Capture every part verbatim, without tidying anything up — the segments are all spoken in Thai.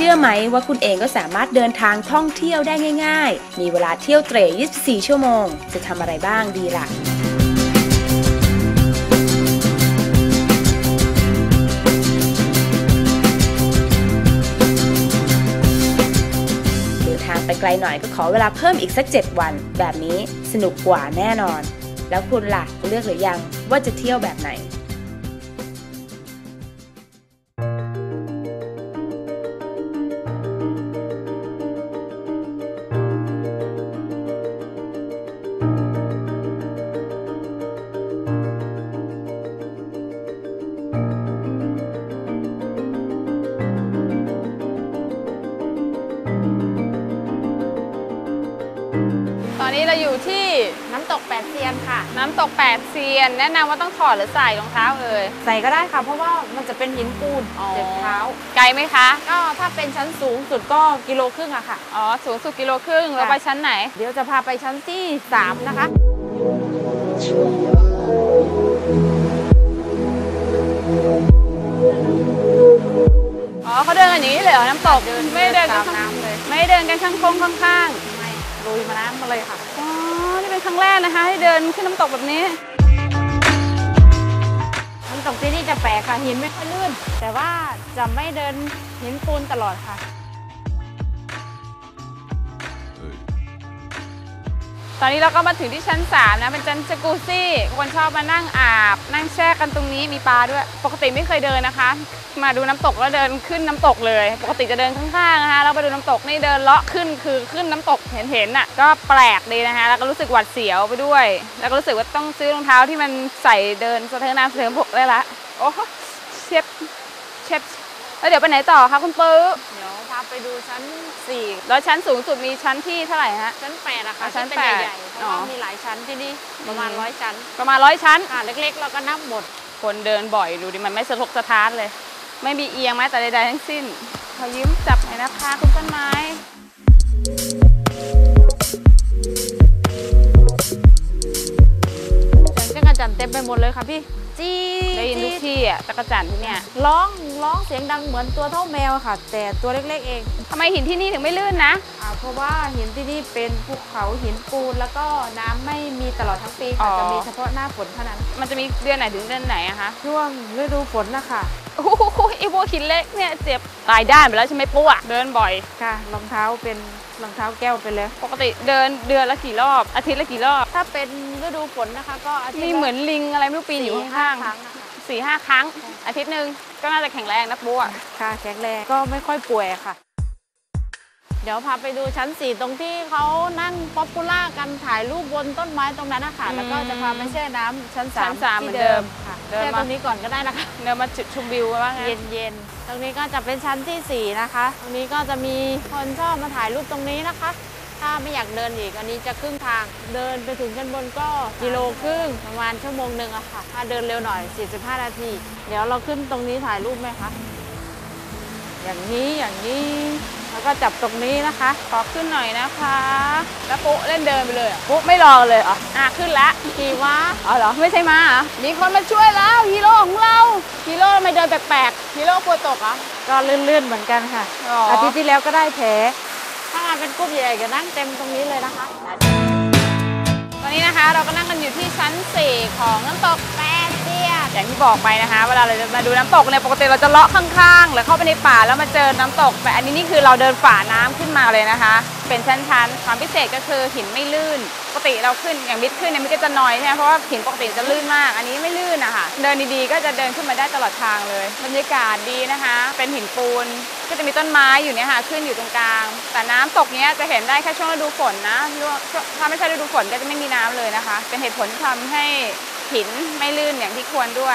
ชื่อไหมว่าคุณเองก็สามารถเดินทางท่องเที่ยวได้ง่ายๆมีเวลาเที่ยวเตร่ยี่สิบสี่ชั่วโมงจะทำอะไรบ้างดีล่ะไปไกลหน่อยก็ขอเวลาเพิ่มอีกสักเจ็ดวันแบบนี้สนุกกว่าแน่นอนแล้วคุณล่ะเลือกหรือยังว่าจะเที่ยวแบบไหนตอนนี้เราอยู่ที่น้ำตกแปดเซียนค่ะน้ำตกแปดเซียนแนะนำว่าต้องถอดหรือใส่รองเท้าเอ่ยใส่ก็ได้ค่ะเพราะว่ามันจะเป็นหินปูนเจ็บเท้าไกลไหมคะก็ถ้าเป็นชั้นสูงสุดก็กิโลครึ่งอะค่ะอ๋อสูงสุดกิโลครึ่งเราไปชั้นไหนเดี๋ยวจะพาไปชั้นที่สามนะคะอ๋อเขาเดินกันอย่างนี้เลยเหรอน้ำตกไม่เดินกันข้างเลยไม่เดินกันข้างโค้งข้างๆลุยมาน้ำมาเลยค่ะอ๋อนี่เป็นครั้งแรกนะคะที่เดินขึ้นน้ำตกแบบนี้น้ำตกที่นี่จะแปลกค่ะหินไม่ค่อยลื่นแต่ว่าจะไม่เดินหินปูนตลอดค่ะตอนนี้เราก็มาถึงที่ชั้นสามนะเป็นชั้นจักรุซี่คนชอบมานั่งอาบนั่งแช่กันตรงนี้มีปลาด้วยปกติไม่เคยเดินนะคะมาดูน้ำตกแล้วเดินขึ้นน้ำตกเลยปกติจะเดินข้างๆนะคะแล้วไปดูน้ำตกนี่เดินเลาะขึ้นคือขึ้นน้ำตกเห็นๆน่ะก็แปลกดีนะคะแล้วก็รู้สึกหวาดเสียวไปด้วยแล้วก็รู้สึกว่าต้องซื้อรองเท้าที่มันใส่เดินสะเทินน้ำสะเทินบกได้ละโอ้เชฟเชฟแล้วเดี๋ยวไปไหนต่อคะคุณปื้อเดี๋ยวพาไปดูชั้นสี่แล้วชั้นสูงสุดมีชั้นที่เท่าไหร่ฮะชั้นแปดอะค่ะชั้นแปดใหญ่ๆเพราะว่ามีหลายชั้นที่นี่ประมาณร้อยชั้นประมาณร้อยชั้นค่ะเล็กๆเราก็นับหมดคนเดินบ่อยดูดิมันไม่สะทกสะท้านเลยไม่มีเอียงแม้แต่ใดๆทั้งสิ้นขอยิ้มจับหน่อยนะคะคุณต้นไม้จักรจั่นเต็มไปหมดเลยค่ะพี่จี้ได้ยินทุกที่อ่ะจักรจั่นที่เนี่ยร้องร้องเสียงดังเหมือนตัวเท่าแมวค่ะแต่ตัวเล็กๆเองทำไมหินที่นี่ถึงไม่ลื่นนะอ่าเพราะว่าหินที่นี่เป็นภูเขาหินปูนแล้วก็น้ำไม่มีตลอดทั้งปีค่ะจะมีเฉพาะหน้าฝนเท่านั้นมันจะมีเดือนไหนถึงเดือนไหนอะคะช่วงฤดูฝนนะคะโอ้โหไอ้พวกหินเล็กเนี่ยเจ็บตายด้านไปแล้วใช่ไหมปุ๊อะเดินบ่อยค่ะรองเท้าเป็นรองเท้าแก้วไปเลยปกติเดินเดือนละกี่รอบอาทิตย์ละกี่รอบถ้าเป็นฤดูฝนนะคะก็อาทิตย์มีเหมือนลิงอะไรไม่รู้ปีนอยู่ข้างๆสี่ห้าครั้งอาทิตย์หนึ่งก็น่าจะแข็งแรงนะปุ๊อะค่ะแข็งแรงก็ไม่ค่อยป่วยค่ะเดี๋ยวพาไปดูชั้นสี่ตรงที่เขานั่งป๊อปปูล่ากันถ่ายรูปบนต้นไม้ตรงนั้นนะคะแล้วก็จะพาไปแช่น้ำชั้นสามที่เดิมค่ะแช่ตรงนี้ก่อนก็ได้นะคะเดินมาจุดชมวิวว่าไงเย็นๆตรงนี้ก็จะเป็นชั้นที่สี่นะคะตรงนี้ก็จะมีคนชอบมาถ่ายรูปตรงนี้นะคะถ้าไม่อยากเดินอีกอันนี้จะครึ่งทางเดินไปถึงชั้นบนก็กิโลครึ่งประมาณชั่วโมงหนึ่งอะค่ะถ้าเดินเร็วหน่อยสี่สิบห้านาทีเดี๋ยวเราขึ้นตรงนี้ถ่ายรูปไหมคะอย่างนี้อย่างนี้แล้วก็จับตรงนี้นะคะขอขึ้นหน่อยนะคะแล้วปุ๊เล่นเดินไปเลยปุ๊ไม่รอเลยอ่ะอ่ะขึ้นแล้วขี่ม้าอ๋อเหรอไม่ใช่ม้าเหรอมีคนมาช่วยแล้วฮีโร่ของเราฮีโร่ทำไมเดินแปลกๆฮีโร่กลัวตกอ่ะก็ลื่นๆเหมือนกันค่ะอาทิตย์ที่แล้วก็ได้แผลถ้างานเป็นกลุ่มใหญ่ก็นั่งเต็มตรงนี้เลยนะคะตอนนี้นะคะเราก็นั่งกันอยู่ที่ชั้นสี่ของน้ำตกแปดเซียนอย่างที่บอกไปนะคะเวลาเราจะมาดูน้ำตกเนี่ยปกติเราจะเลาะข้างๆหรือเข้าไปในป่าแล้วมาเจอน้ำตกแต่อันนี้นี่คือเราเดินฝ่าน้ำขึ้นมาเลยนะคะเป็นชั้นๆความพิเศษก็คือหินไม่ลื่นปกติเราขึ้นอย่างมิดขึ้นเนี่ยมันก็จะน้อยใช่ไหมเพราะว่าหินปกติจะลื่นมากอันนี้ไม่ลื่นนะคะเดินดีๆก็จะเดินขึ้นมาได้ตลอดทางเลยบรรยากาศดีนะคะเป็นหินปูนก็จะมีต้นไม้อยู่เนี่ยค่ะขึ้นอยู่ตรงกลางแต่น้ำตกเนี้ยจะเห็นได้แค่ช่วงฤดูฝนนะถ้าไม่ใช่ฤดูฝนก็จะไม่มีน้ำเลยนะคะเป็นเหตุผลที่ทำให้หินไม่ลื่นอย่างที่ควรด้วย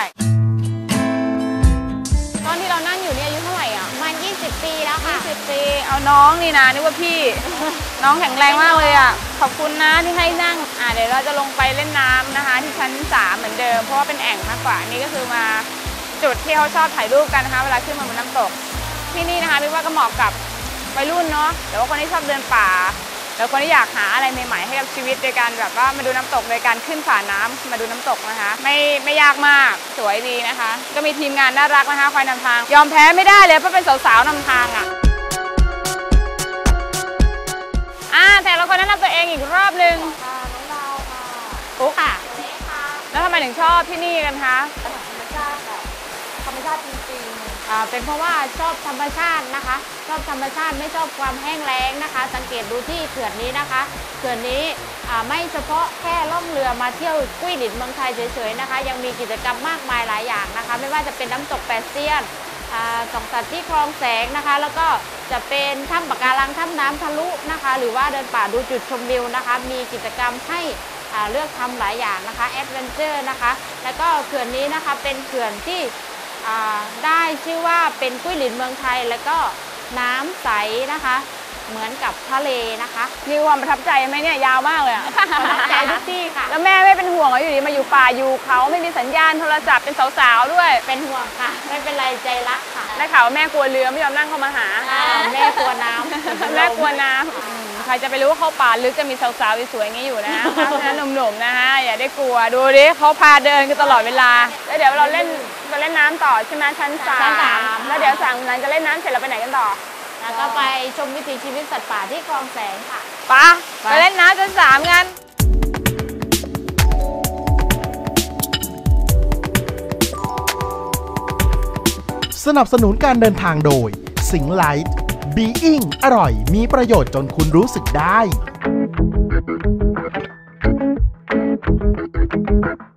ตอนที่เรานั่งอยู่นี่อายุเท่าไหร่อ่ะประมาณยี่สิบปีแล้วค่ะยี่สิบปีเอาน้องนี่นะนึกว่าพี่ น้องแข็งแรงมากเลยอ่ะขอบคุณนะที่ให้นั่งอ่าเดี๋ยวเราจะลงไปเล่นน้ำนะคะที่ชั้นสามเหมือนเดิมเพราะว่าเป็นแอ่งมากกว่านี่ก็คือมาจุดที่เขาชอบถ่ายรูปกันนะคะเวลาขึ้นมาบนน้ำตกที่นี่นะคะพี่ว่าก็เหมาะกับวัยรุ่นเนาะแต่ว่าคนที่ชอบเดินป่าแล้วคนที่อยากหาอะไรใหม่ๆให้กับชีวิตโดยการแบบว่ามาดูน้ำตกโดยการขึ้นฝ่าน้ำมาดูน้ำตกนะคะไม่ไม่ยากมากสวยดีนะคะก็มีทีมงานน่ารักนะคะคอยนำทางยอมแพ้ไม่ได้เลยเพราะเป็นสาวๆนำทางอ่ะอ่าแต่ละคนแนะนำตัวเองอีกรอบหนึ่งค่ะน้องดาวค่ะปุ๊กค่ะเล็กค่ะแล้วทำไมถึงชอบที่นี่กันคะธรรมชาติแบบธรรมชาติจริงๆอ่าเป็นเพราะว่าชอบธรรมชาตินะคะ ชอบธรรมชาติไม่ชอบความแห้งแล้งนะคะ สังเกตดูที่เขื่อนนี้นะคะเขื่อนนี้อ่าไม่เฉพาะแค่ล่องเรือมาเที่ยวกุ้ยหลินเมืองไทยเฉยๆนะคะ ยังมีกิจกรรมมากมายหลายอย่างนะคะ ไม่ว่าจะเป็นน้ำตกแปดเซียนอ่าส่องสัตว์ที่คลองแสงนะคะ แล้วก็จะเป็นถ้ำปะการังถ้ำน้ำทะลุนะคะ หรือว่าเดินป่าดูจุดชมวิวนะคะ มีกิจกรรมให้อ่าเลือกทำหลายอย่างนะคะแอดเวนเจอร์นะคะแล้วก็เขื่อนนี้นะคะเป็นเขื่อนที่อ่าได้ชื่อว่าเป็นกุ้ยหลินเมืองไทยแล้วก็น้ำใสนะคะเหมือนกับทะเลนะคะมีความประทับใจไหมเนี่ยยาวมากเลยอะประทับใจทุกที่ค่ะแล้วแม่ไม่เป็นห่วงเหรออยู่ดีมาอยู่ป่าอยู่เขาไม่มีสัญญาณโทรศัพท์เป็นสาวๆด้วยเป็นห่วงค่ะไม่เป็นไรใจรักค่ะได้ข่าวว่าแม่กลัวเรือไม่ยอมนั่งเข้ามาหาอ่าแม่กลัวน้ำแม่กลัวน้ำอืมใครจะไปรู้ว่าเขาป่าลึกจะมีสาวๆสวยๆอย่างนี้อยู่นะ เพราะฉะนั้นหนุ่มๆนะฮะอย่าได้กลัวดูดิเขาพาเดินกันตลอดเวลาแล้วเดี๋ยวเราเล่นจะเล่นน้ำต่อใช่ไหมชั้นสามชั้นสามแล้วเดี๋ยวสั่งหลังจะเล่นน้ำเสร็จเราไปไหนกันต่อแล้วก็ไปชมวิถีชีวิตสัตว์ป่าที่คลองแสงค่ะไปไปเล่นน้ำชั้นสามกันสนับสนุนการเดินทางโดยสิงห์ไลท์บีอิงอร่อยมีประโยชน์จนคุณรู้สึกได้